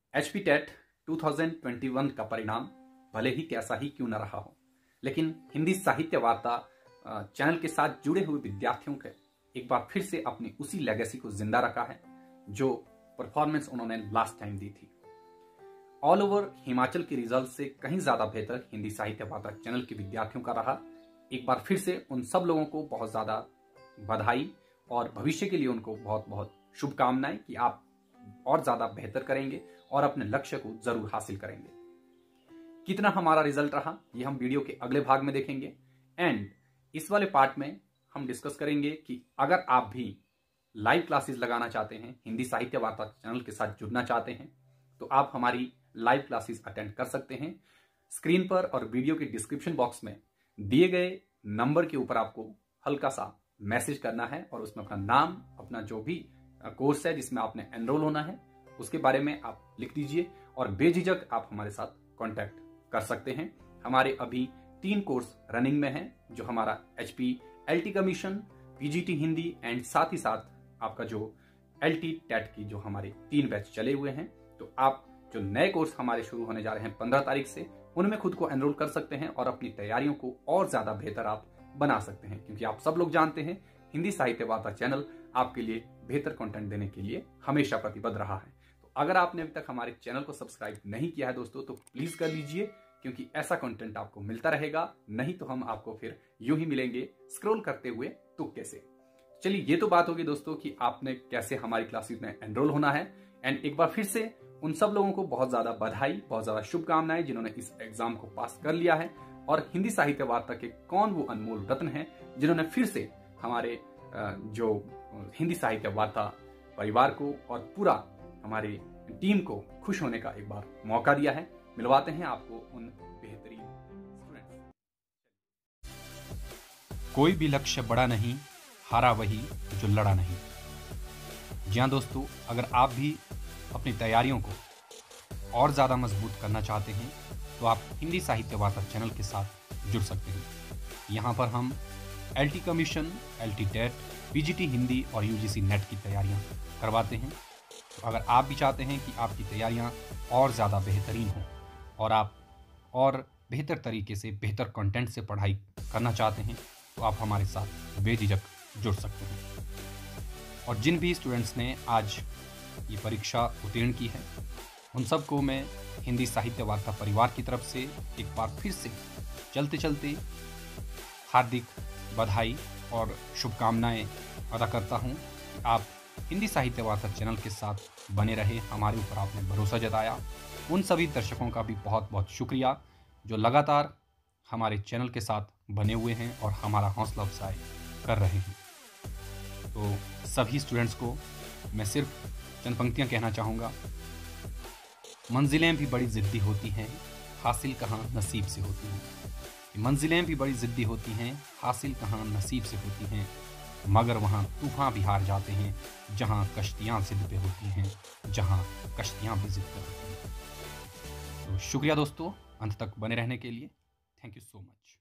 HP TET 2021 का परिणाम भले ही कैसा ही क्यों न रहा हो, लेकिन हिंदी साहित्य वार्ता चैनल के साथ जुड़े हुए विद्यार्थियों के एक बार फिर से अपनी उसी लेगेसी को जिंदा रखा है जो परफॉर्मेंस उन्होंने लास्ट टाइम दी थी। ऑल ओवर हिमाचल के रिजल्ट से कहीं ज्यादा बेहतर हिंदी साहित्य वार्ता चैनल के विद्यार्थियों का रहा। एक बार फिर से उन सब लोगों को बहुत ज्यादा बधाई और भविष्य के लिए उनको बहुत बहुत शुभकामनाएं कि आप और ज्यादा बेहतर करेंगे और अपने लक्ष्य को जरूर हासिल करेंगे। कितना हमारा रिजल्ट रहा ये हम वीडियो के अगले भाग में देखेंगे एंड इस वाले पार्ट में हम डिस्कस करेंगे कि अगर आप भी लाइव क्लासेस लगाना चाहते हैं, हिंदी साहित्य वार्ता चैनल के साथ जुड़ना चाहते हैं, तो आप हमारी लाइव क्लासेस अटेंड कर सकते हैं। स्क्रीन पर और वीडियो के डिस्क्रिप्शन बॉक्स में दिए गए नंबर के ऊपर आपको हल्का सा मैसेज करना है और उसमें अपना नाम, अपना जो भी कोर्स है जिसमें आपने एनरोल होना है उसके बारे में आप लिख दीजिए और बेझिझक आप हमारे साथ कांटेक्ट कर सकते हैं। हमारे अभी 3 कोर्स रनिंग में हैं, जो हमारा HP LT commission, PGT Hindi and साथ ही साथ आपका जो LT टेट की जो हमारे 3 बैच चले हुए हैं। तो आप जो नए कोर्स हमारे शुरू होने जा रहे हैं 15 तारीख से, उनमें खुद को एनरोल कर सकते हैं और अपनी तैयारियों को और ज्यादा बेहतर आप बना सकते हैं, क्योंकि आप सब लोग जानते हैं हिंदी साहित्य वार्ता चैनल आपके लिए बेहतर कंटेंट देने के लिए हमेशा प्रतिबद्ध रहा है। तो अगर आपने अभी तक हमारे चैनल को सब्सक्राइब नहीं किया है दोस्तों, तो प्लीज कर लीजिए, क्योंकि ऐसा कंटेंट आपको मिलता रहेगा। नहीं तो हम आपको फिर यूं ही मिलेंगे स्क्रॉल करते हुए तुक्के से। चलिए, ये तो बात होगी दोस्तों कि आपने कैसे हमारी क्लासेस में एनरोल होना है एंड एक बार फिर से उन सब लोगों को बहुत ज्यादा बधाई, बहुत ज्यादा शुभकामनाएं जिन्होंने इस एग्जाम को पास कर लिया है और हिंदी साहित्य वार्ता के कौन वो अनमोल रत्न हैं जिन्होंने फिर से हमारे जो हिंदी साहित्य वार्ता परिवार को और पूरा हमारी टीम को खुश होने का एक बार मौका दिया है। मिलवाते हैं आपको उन बेहतरीन स्टूडेंट्स। कोई भी लक्ष्य बड़ा नहीं, हारा वही जो लड़ा नहीं। जी हाँ दोस्तों, अगर आप भी अपनी तैयारियों को और ज़्यादा मजबूत करना चाहते हैं तो आप हिंदी साहित्य वार्ता चैनल के साथ जुड़ सकते हैं। यहाँ पर हम LT commission, LT TET, PGT Hindi और UGC नेट की तैयारियाँ करवाते हैं। तो अगर आप भी चाहते हैं कि आपकी तैयारियाँ और ज़्यादा बेहतरीन हों और आप और बेहतर तरीके से बेहतर कंटेंट से पढ़ाई करना चाहते हैं, तो आप हमारे साथ बेझिझक जुड़ सकते हैं। और जिन भी स्टूडेंट्स ने आज ये परीक्षा उत्तीर्ण की है, उन सबको मैं हिंदी साहित्य वार्ता परिवार की तरफ से एक बार फिर से चलते चलते हार्दिक बधाई और शुभकामनाएं अदा करता हूं कि आप हिंदी साहित्य वार्ता चैनल के साथ बने रहे। हमारे ऊपर आपने भरोसा जताया। उन सभी दर्शकों का भी बहुत बहुत शुक्रिया जो लगातार हमारे चैनल के साथ बने हुए हैं और हमारा हौसला अफजाई कर रहे हैं। तो सभी स्टूडेंट्स को मैं सिर्फ चंद पंक्तियाँ कहना चाहूँगा। मंजिलें भी बड़ी ज़िद्दी होती हैं, हासिल कहाँ नसीब से होती हैं। मंजिलें भी बड़ी ज़िद्दी होती हैं, हासिल कहाँ नसीब से होती हैं। मगर वहाँ तूफ़ान भी हार जाते हैं जहाँ कश्तियाँ ज़िद पे होती हैं, जहाँ कश्तियाँ भी ज़िद पे होती हैं। तो शुक्रिया दोस्तों, अंत तक बने रहने के लिए। Thank you so much.